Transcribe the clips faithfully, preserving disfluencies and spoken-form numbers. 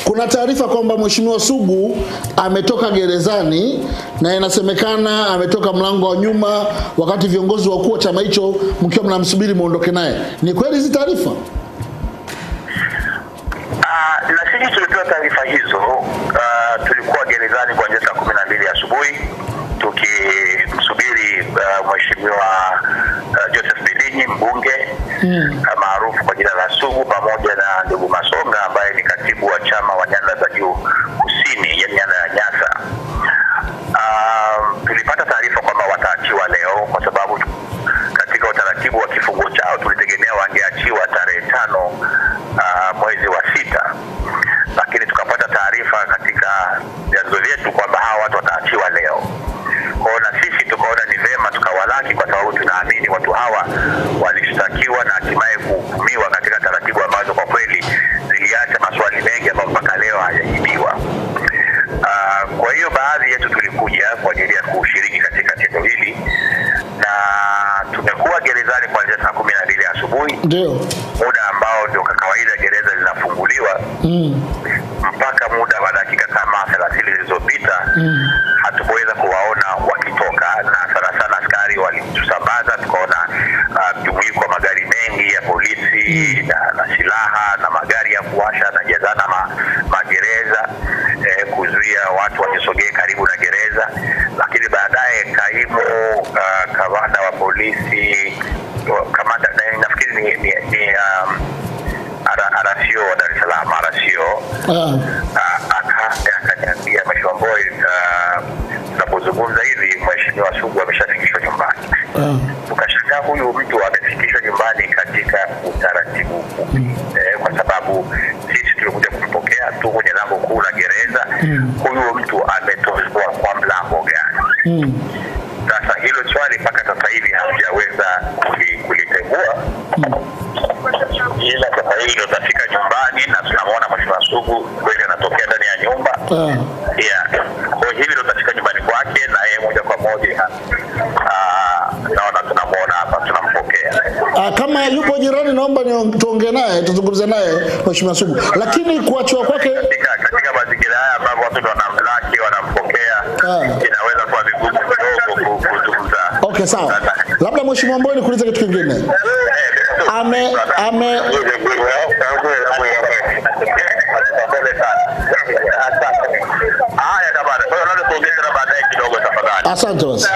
Kuna taarifa kwamba Mheshimiwa Sugu ametoka gerezani na inasemekana ametoka mlango wa nyuma wakati viongozi wakuu wa chama hicho mkiwa mnamsubiri muondoke naye. Ni kweli hizi taarifa? Ah, na sisi tulipewa taarifa hizo, uh, tulikuwa gerezani kuanzia saa kumi na mbili asubuhi tukimsubiri uh, Mheshimiwa uh, Joseph Bilinyi, mbunge mm. maarufu kwa jina la Sugu, pamoja na ndugu Masonga ambaye ni katibu wa chama wa Nyanda za Juu Kusini, ya Nyanda ya Nyasa. Uh, tulipata taarifa kwamba wataachiwa leo kwa sababu katika utaratibu wa kifungo chao tulitegemea wangeachiwa tarehe tano uh, mwezi wa sita, lakini tukapata taarifa katika vyanzo vyetu kwamba hawa watu wataachiwa leo. Kwa na sisi tukaona ni vema tukawalaki, kwa sababu tunaamini watu hawa walishtakiwa na hatimaye kuhukumiwa katika taratibu ambazo kwa kweli ziliacha maswali mengi ambayo mpaka leo hayajibiwa. Uh, kwa hiyo baadhi yetu tulikuja kwa ajili ya kushiriki katika tendo hili, na tumekuwa gerezani kuanzia saa kumi na mbili asubuhi, ndio muda ambao ndio kawaida gereza linafunguliwa mm. mpaka muda wa dakika kama thelathini zilizopita mm. hatukuweza kuwaona wakitoka, na sana sana askari walitusambaza. Tukaona mjumuiko uh, wa magari mengi ya polisi mm. na, na silaha na magari ya kuwasha na jazana ma, magereza eh, kuzuia watu wasisogee karibu na gereza. Lakini baadaye kaimu uh, kamanda wa polisi, kamanda nafikiri ni, ni, ni um, Arasio wa Dar es Salaam, Arasio akaniambia, Mheshimiwa Mbowe, tunapozungumza hivi Mheshimiwa Sugu ameshafikishwa nyumbani. Tukashangaa huyu mtu amefikishwa nyumbani katika utaratibu upi? Eh, kwa sababu sisi tulikuja kumpokea tu kwenye lango kuu la gereza. Huyu mtu ametolewa kwa mlango gani? Sasa hilo swali mpaka sasa hivi hajaweza kulitengua. Ila sasa hivi tutafika nyumbani na tunamwona Mheshimiwa Sugu kweli anatokea ndani ya nyumba. Uh. Yeah. Kwa hiyo ndio tutafika nyumbani kwake na yeye moja kwa moja. Ah, naona tunamuona hapa, tunampokea. Ah, kama yupo jirani naomba ni tuongee naye, tuzungumze naye Mheshimiwa Sugu. Lakini kuachwa kwake katika katika mazingira haya ambapo watu ndio wanamlaki, wanampokea, uh. inaweza kuwa vigumu kidogo kuzungumza. Okay, sawa. Labda Mheshimiwa Mbowe nikuulize kitu kingine. Ame ame Asante basi.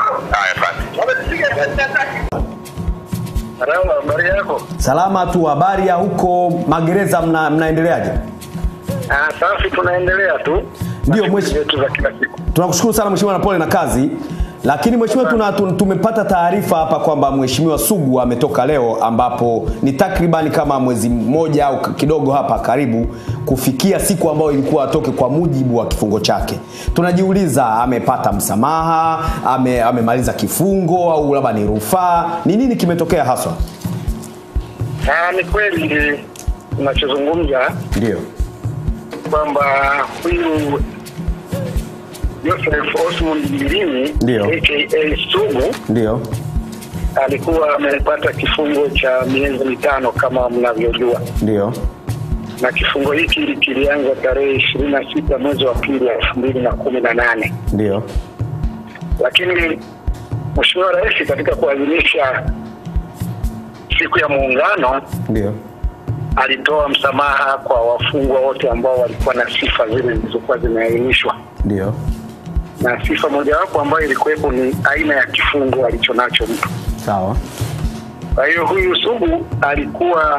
Salama tu, habari ya huko magereza, mna, mnaendeleaje? Ah, safi, tunaendelea tu. Ndio mheshimiwa, tunakushukuru sana mheshimiwa na pole na kazi. Lakini mheshimiwa, tuna tumepata taarifa hapa kwamba Mheshimiwa Sugu ametoka leo, ambapo ni takriban kama mwezi mmoja au kidogo hapa karibu kufikia siku ambayo ilikuwa atoke kwa mujibu wa kifungo chake. Tunajiuliza amepata msamaha, ame amemaliza kifungo au labda ni rufaa? Ni nini kimetokea haswa? Ah, ni kweli tunachozungumza ndio kwamba huyu Joseph Osmond Bilinyi aka Sugu ndio alikuwa amepata kifungo cha miezi mitano kama mnavyojua. Ndio. Na kifungo hiki kilianza tarehe ishirini na sita mwezi wa pili elfu mbili na kumi na nane. Ndio. Lakini Mheshimiwa Rais katika kuadhimisha siku ya Muungano ndio alitoa msamaha kwa wafungwa wote ambao walikuwa na sifa zile zilizokuwa zimeainishwa. Ndio. Na sifa moja wapo ambayo ilikuwepo ni aina ya kifungo alichonacho mtu. Sawa. Kwa hiyo huyu Sugu alikuwa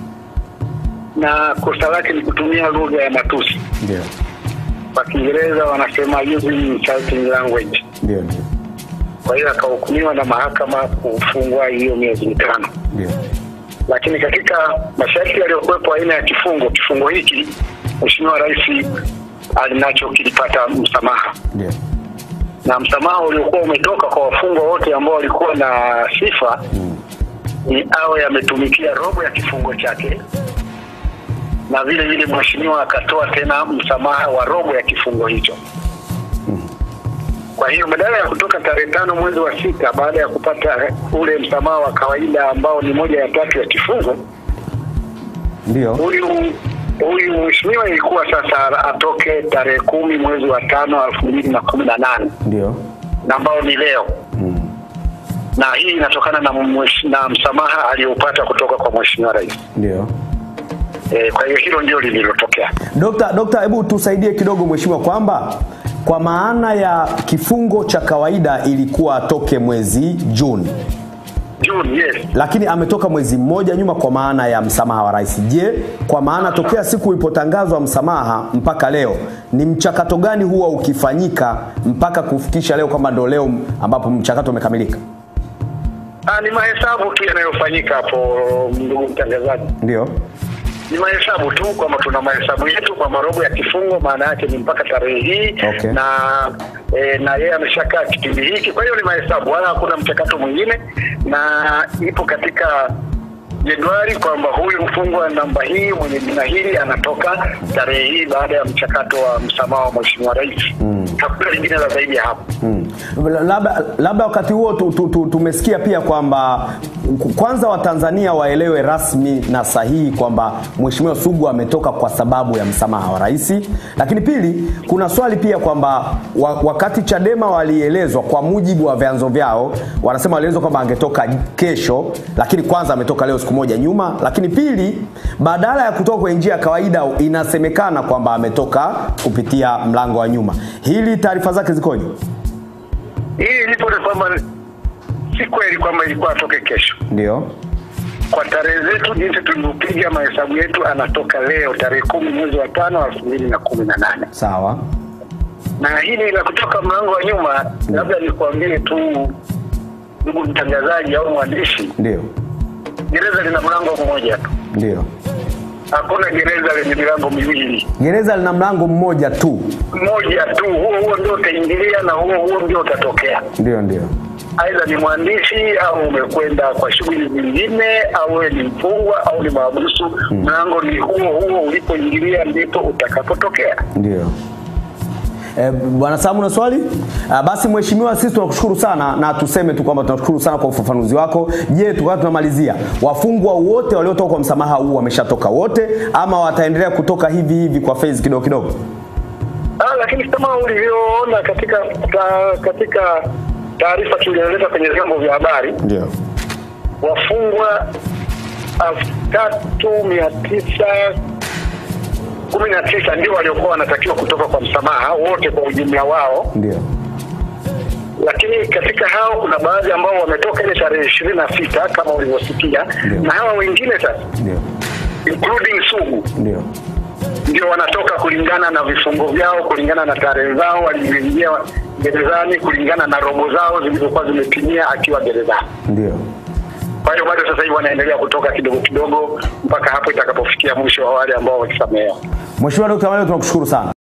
na kosa lake ni kutumia lugha ya matusi. Ndio. Kwa Kiingereza wanasema using insulting language. Ndio, ndio. Kwa hiyo akahukumiwa na mahakama kufungwa hiyo miezi mitano. Ndio. Lakini katika masharti yaliyokuwepo aina ya kifungo, kifungo hiki Mheshimiwa Rais alinacho kilipata msamaha. Ndio. Na msamaha uliokuwa umetoka kwa wafungwa wote ambao walikuwa na sifa mm. ni awe yametumikia robo ya kifungo chake. Na vile vile mheshimiwa akatoa tena msamaha wa robo ya kifungo hicho. Mm. Kwa hiyo badala ya kutoka tarehe tano mwezi wa sita baada ya kupata ule msamaha wa kawaida ambao ni moja ya tatu ya kifungo, ndio huyu huyu mheshimiwa ilikuwa sasa atoke tarehe kumi mwezi wa tano elfu mbili na kumi na nane. Ndio. Na ambao ni leo. Mm. Na hii inatokana na, na msamaha aliopata kutoka kwa mheshimiwa rais. Ndio. E, kwa hiyo hilo ndio lililotokea. Dokta, dokta hebu tusaidie kidogo mheshimiwa kwamba kwa maana ya kifungo cha kawaida ilikuwa atoke mwezi Juni. June, yes. Lakini ametoka mwezi mmoja nyuma kwa maana ya msamaha wa rais. Je, kwa maana tokea siku ilipotangazwa msamaha mpaka leo ni mchakato gani huwa ukifanyika mpaka kufikisha leo kwamba ndo leo ambapo mchakato umekamilika? Ah, ni mahesabu tu yanayofanyika hapo ndugu mtangazaji. Ndio. Ni mahesabu tu kwamba tuna mahesabu yetu kwa marobo ya kifungo, maana yake ni mpaka tarehe hii. Okay. Na e, na yeye ameshakaa kipindi hiki, kwa hiyo ni mahesabu, wala hakuna mchakato mwingine, na ipo katika jedwali kwamba huyu mfungwa namba hii mwenye jina hili anatoka tarehe hii baada ya mchakato wa msamaha wa mheshimiwa rais. Mm. Hakuna lingine la zaidi ya hapo. Mm. Labda labda wakati huo tu, tu, tu, tumesikia pia kwamba kwanza Watanzania waelewe rasmi na sahihi kwamba mheshimiwa Sugu ametoka kwa sababu ya msamaha wa rais. Lakini pili, kuna swali pia kwamba wakati Chadema walielezwa kwa mujibu wa vyanzo vyao, wanasema walielezwa kwamba angetoka kesho, lakini kwanza ametoka leo siku moja nyuma. Lakini pili, badala ya kutoka kwa njia ya kawaida inasemekana kwamba ametoka kupitia mlango wa nyuma. Hili taarifa zake zikoje? Hii ilipo ni kwamba si kweli kwamba ilikuwa atoke kesho. Ndio. Kwa tarehe zetu jinsi tulivyopiga mahesabu yetu anatoka leo tarehe kumi mwezi wa tano elfu mbili na kumi na nane. Sawa. Na hili la kutoka mlango wa nyuma, mm. labda nikwambie tu ndugu mtangazaji au mwandishi. Ndio. Gereza lina mlango mmoja tu. Ndio. Hakuna gereza lenye milango miwili. Gereza lina mlango mmoja tu. Mmoja tu. Huo huo ndio utaingilia na huo huo ndio utatokea. Ndio ndio. Aidha ni mwandishi au umekwenda kwa shughuli nyingine au wewe ni mfungwa au ni mahabusu, hmm. mlango ni huo huo, ulipoingilia ndipo utakapotokea. Ndio. Eh, Bwana Samu na swali? Ah, basi mheshimiwa sisi tunakushukuru sana na tuseme tu kwamba tunashukuru sana kwa ufafanuzi wako. Je, tukao tunamalizia. Wafungwa wote waliotoka kwa msamaha huu wameshatoka wote ama wataendelea kutoka hivi hivi kwa phase kidogo kidogo? Ah, lakini kama ulivyoona katika ta, katika taarifa tulieleza kwenye vyombo vya habari. Ndio. Wafungwa elfu tatu mia tisa kumi na tisa ndio waliokuwa wanatakiwa kutoka kwa msamaha wote kwa ujumla wao. Ndio. Lakini katika hao kuna baadhi ambao wametoka ile tarehe ishirini na sita kama ulivyosikia, na hawa wengine sasa ndio including Sugu ndio ndio wanatoka kulingana na vifungo vyao, kulingana na tarehe zao walizoingia gerezani, kulingana na robo zao zilizokuwa zimetimia akiwa gerezani. Ndio. Kwa hiyo bado sasa hivi wanaendelea kutoka kidogo kidogo mpaka hapo itakapofikia mwisho wa wale ambao wakisamehewa. Mheshimiwa Daktari Malio tunakushukuru sana.